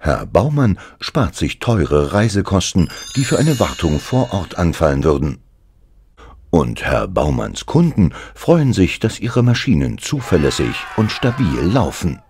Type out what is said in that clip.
Herr Baumann spart sich teure Reisekosten, die für eine Wartung vor Ort anfallen würden. Und Herr Baumanns Kunden freuen sich, dass ihre Maschinen zuverlässig und stabil laufen.